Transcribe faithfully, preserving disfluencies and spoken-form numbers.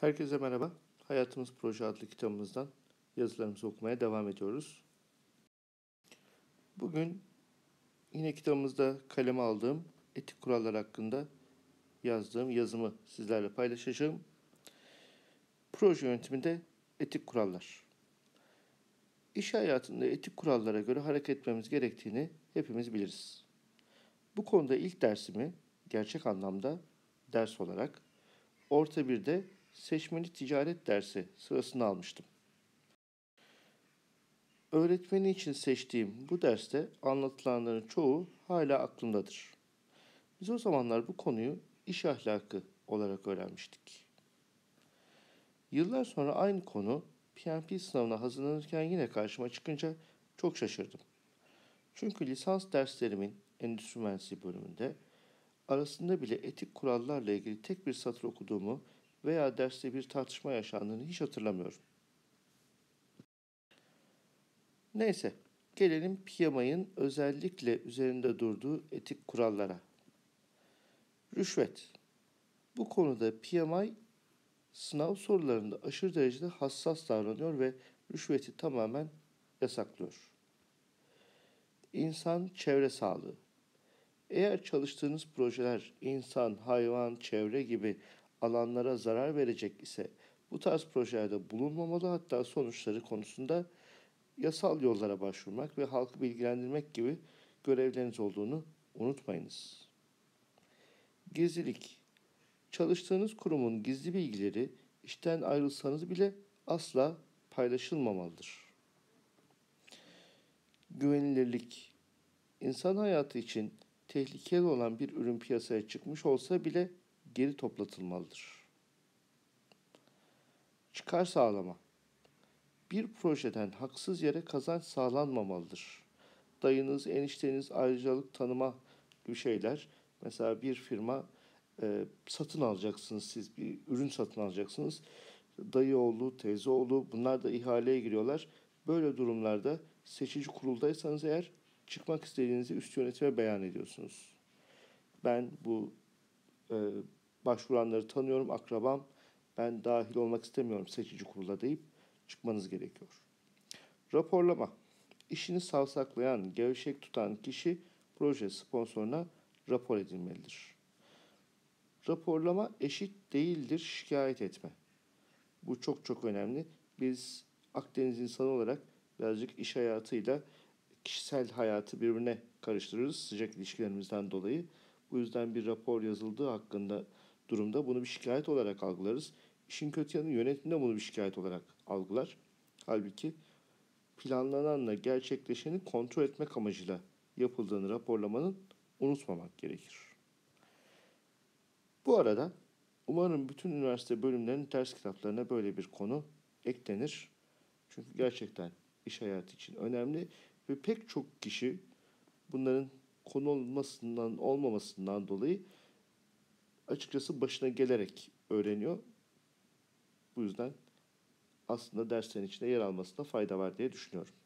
Herkese merhaba. Hayatımız Proje adlı kitabımızdan yazılarımızı okumaya devam ediyoruz. Bugün yine kitabımızda kaleme aldığım etik kurallar hakkında yazdığım yazımı sizlerle paylaşacağım. Proje yönetiminde etik kurallar. İş hayatında etik kurallara göre hareket etmemiz gerektiğini hepimiz biliriz. Bu konuda ilk dersimi gerçek anlamda ders olarak orta birde seçmeli ticaret dersi sırasında almıştım. Öğretmeni için seçtiğim bu derste anlatılanların çoğu hala aklımdadır. Biz o zamanlar bu konuyu iş ahlakı olarak öğrenmiştik. Yıllar sonra aynı konu P M P sınavına hazırlanırken yine karşıma çıkınca çok şaşırdım. Çünkü lisans derslerimin endüstri mühendisliği bölümünde arasında bile etik kurallarla ilgili tek bir satır okuduğumu veya derste bir tartışma yaşandığını hiç hatırlamıyorum. Neyse, gelelim P M I'nin özellikle üzerinde durduğu etik kurallara. Rüşvet. Bu konuda P M I sınav sorularında aşırı derecede hassas davranıyor ve rüşveti tamamen yasaklıyor. İnsan çevre sağlığı. Eğer çalıştığınız projeler insan, hayvan, çevre gibi alanlara zarar verecek ise bu tarz projelerde bulunmamalı, hatta sonuçları konusunda yasal yollara başvurmak ve halkı bilgilendirmek gibi görevleriniz olduğunu unutmayınız. Gizlilik. Çalıştığınız kurumun gizli bilgileri işten ayrılsanız bile asla paylaşılmamalıdır. Güvenilirlik. İnsan hayatı için tehlikeli olan bir ürün piyasaya çıkmış olsa bile geri toplatılmalıdır. Çıkar sağlama. Bir projeden haksız yere kazanç sağlanmamalıdır. Dayınız, enişteniz, ayrıcalık tanıma gibi şeyler. Mesela bir firma e, satın alacaksınız, siz bir ürün satın alacaksınız. Dayı oğlu, teyze oğlu bunlar da ihaleye giriyorlar. Böyle durumlarda seçici kuruldaysanız eğer çıkmak istediğinizi üst yönetime beyan ediyorsunuz. Ben bu e, başvuranları tanıyorum, akrabam. Ben dahil olmak istemiyorum seçici kurula deyip çıkmanız gerekiyor. Raporlama. İşini savsaklayan, gevşek tutan kişi proje sponsoruna rapor edilmelidir. Raporlama eşit değildir şikayet etme. Bu çok çok önemli. Biz Akdeniz insanı olarak birazcık iş hayatıyla kişisel hayatı birbirine karıştırırız sıcak ilişkilerimizden dolayı. Bu yüzden bir rapor yazıldığı hakkında durumda bunu bir şikayet olarak algılarız. İşin kötü yanı yönetim de bunu bir şikayet olarak algılar. Halbuki planlananla gerçekleşeni kontrol etmek amacıyla yapıldığını raporlamanın unutmamak gerekir. Bu arada umarım bütün üniversite bölümlerinin ders kitaplarına böyle bir konu eklenir. Çünkü gerçekten iş hayatı için önemli ve pek çok kişi bunların konu olmasından olmamasından dolayı açıkçası başına gelerek öğreniyor. Bu yüzden aslında derslerin içinde yer almasında fayda var diye düşünüyorum.